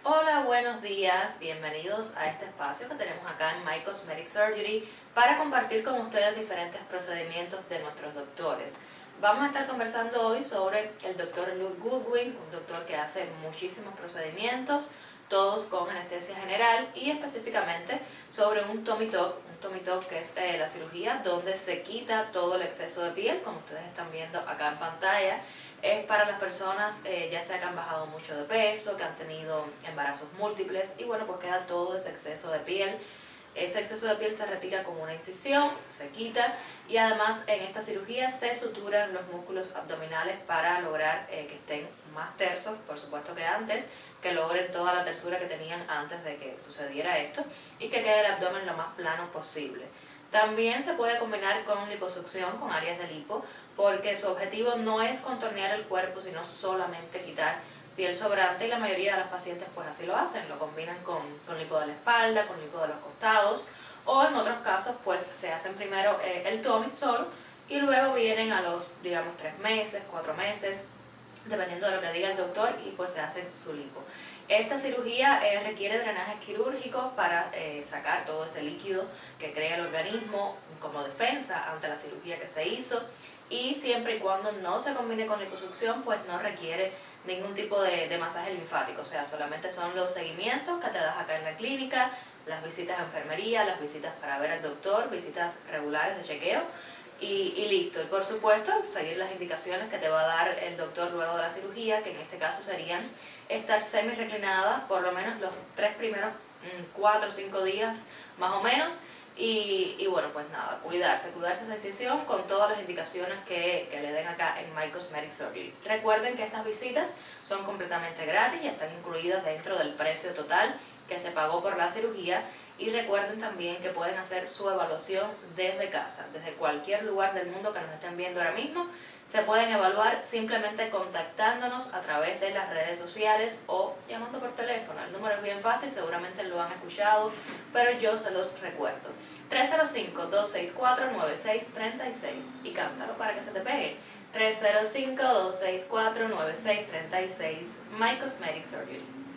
Hola, buenos días, bienvenidos a este espacio que tenemos acá en My Cosmetic Surgery para compartir con ustedes diferentes procedimientos de nuestros doctores. Vamos a estar conversando hoy sobre el doctor Luke Goodwin, un doctor que hace muchísimos procedimientos, todos con anestesia general, y específicamente sobre un tummy tuck que es la cirugía donde se quita todo el exceso de piel, como ustedes están viendo acá en pantalla. Es para las personas ya sea que han bajado mucho de peso, que han tenido embarazos múltiples y bueno, pues queda todo ese exceso de piel. Ese exceso de piel se retira con una incisión, se quita, y además en esta cirugía se suturan los músculos abdominales para lograr que estén más tersos, por supuesto que antes, que logren toda la tersura que tenían antes de que sucediera esto y que quede el abdomen lo más plano posible. También se puede combinar con liposucción, con áreas de lipo, porque su objetivo no es contornear el cuerpo, sino solamente quitar piel sobrante, y la mayoría de las pacientes pues así lo hacen, lo combinan con lipo de la espalda, con lipo de los costados, o en otros casos pues se hacen primero el tummy solo y luego vienen a los, digamos, 3 meses, 4 meses, dependiendo de lo que diga el doctor, y pues se hacen su lipo. Esta cirugía requiere drenajes quirúrgicos para sacar todo ese líquido que crea el organismo como defensa ante la cirugía que se hizo, y siempre y cuando no se combine con liposucción pues no requiere ningún tipo de masaje linfático, o sea, solamente son los seguimientos que te das acá en la clínica, las visitas a enfermería, las visitas para ver al doctor, visitas regulares de chequeo, y listo. Y por supuesto, seguir las indicaciones que te va a dar el doctor luego de la cirugía, que en este caso serían estar semi-reclinada por lo menos los 3 primeros 4 o 5 días más o menos. Y bueno, pues nada, cuidarse esa incisión con todas las indicaciones que le den acá en My Cosmetic Surgery. Recuerden que estas visitas son completamente gratis y están incluidas dentro del precio total que se pagó por la cirugía. Y recuerden también que pueden hacer su evaluación desde casa, desde cualquier lugar del mundo que nos estén viendo ahora mismo. Se pueden evaluar simplemente contactándonos a través de las redes sociales o llamando por teléfono. El número es bien fácil, seguramente lo han escuchado, pero yo se los recuerdo. 305-264-9636 y cántalo para que se te pegue. 305-264-9636, My Cosmetic Surgery.